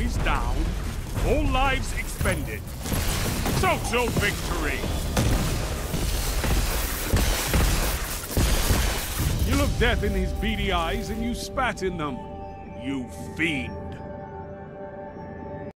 is down. All lives expended. Total victory! You looked death in his beady eyes and you spat in them. You fiend!